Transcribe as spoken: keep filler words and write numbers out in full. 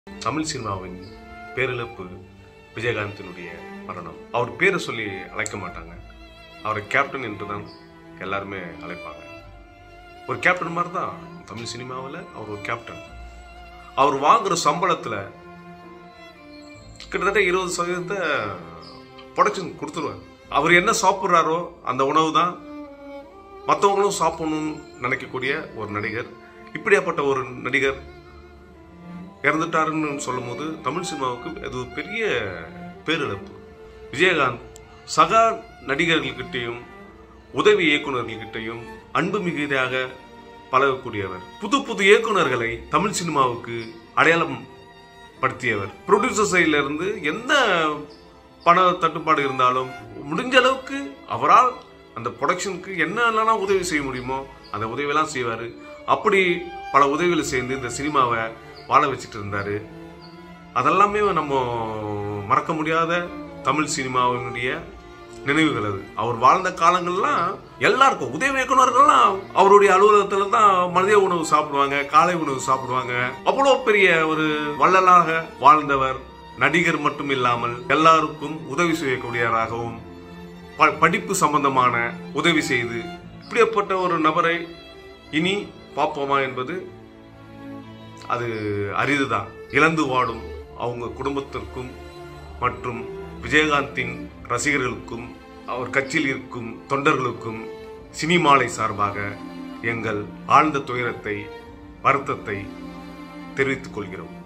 தமிழ் சினிமாவின் பேரிழப்பு விஜயகாந்தினுடைய மரணம். அவர் பேரை சொல்லி அழைக்க மாட்டாங்க, அவரை கேப்டன் என்று தான் எல்லாருமே அழைப்பாங்க. ஒரு கேப்டன் மாதிரி தான் தமிழ் சினிமாவில் அவர் ஒரு கேப்டன். அவர் வாங்குற சம்பளத்தில் கிட்டத்தட்ட இருபது சதவீதத்தை ப்ரொடக்ஷன் கொடுத்துருவார். அவர் என்ன சாப்பிட்றாரோ அந்த உணவு தான் மற்றவங்களும் சாப்பிடணும்னு நினைக்கக்கூடிய ஒரு நடிகர். இப்படியாப்பட்ட ஒரு நடிகர் இறந்துட்டாருன்னு சொல்லும் போது தமிழ் சினிமாவுக்கு அது ஒரு பெரிய பேரிழப்பு. விஜயகாந்த் சக நடிகர்கள்கிட்டையும் உதவி இயக்குநர்கள்கிட்டையும் அன்பு மிகுதியாக பழகக்கூடியவர். புது புது இயக்குநர்களை தமிழ் சினிமாவுக்கு அடையாளம் படுத்தியவர். ப்ரொடியூசர் சைட்ல இருந்து எந்த பண தட்டுப்பாடு இருந்தாலும் முடிஞ்ச அளவுக்கு அவரால் அந்த ப்ரொடக்ஷனுக்கு என்னெல்லாம் உதவி செய்ய முடியுமோ அந்த உதவியெல்லாம் செய்வார். அப்படி பல உதவிகளை சேர்ந்து இந்த சினிமாவை வாழ வச்சுட்டு இருந்தார். அதெல்லாமே நம்ம மறக்க முடியாத தமிழ் சினிமாவினுடைய நினைவுகள். அது அவர் வாழ்ந்த காலங்கள்லாம் எல்லாருக்கும் உதவி இயக்குநர்கள்லாம் அவருடைய அலுவலகத்துல தான் மதிய உணவு சாப்பிடுவாங்க, காலை உணவு சாப்பிடுவாங்க. அவ்வளோ பெரிய ஒரு வள்ளலாக வாழ்ந்தவர். நடிகர் மட்டும் இல்லாமல் எல்லாருக்கும் உதவி செய்யக்கூடியவராகவும் படிப்பு சம்பந்தமான உதவி செய்து இப்படிப்பட்ட ஒரு நபரை இனி பார்ப்போமா என்பது அது அரிதுதான். இழந்து வாடும் அவங்க குடும்பத்திற்கும் மற்றும் விஜயகாந்தின் ரசிகர்களுக்கும் அவர் கட்சியில் இருக்கும் தொண்டர்களுக்கும் சினிமாலை சார்பாக எங்கள் ஆழ்ந்த துயரத்தை வருத்தத்தை தெரிவித்துக் கொள்கிறோம்.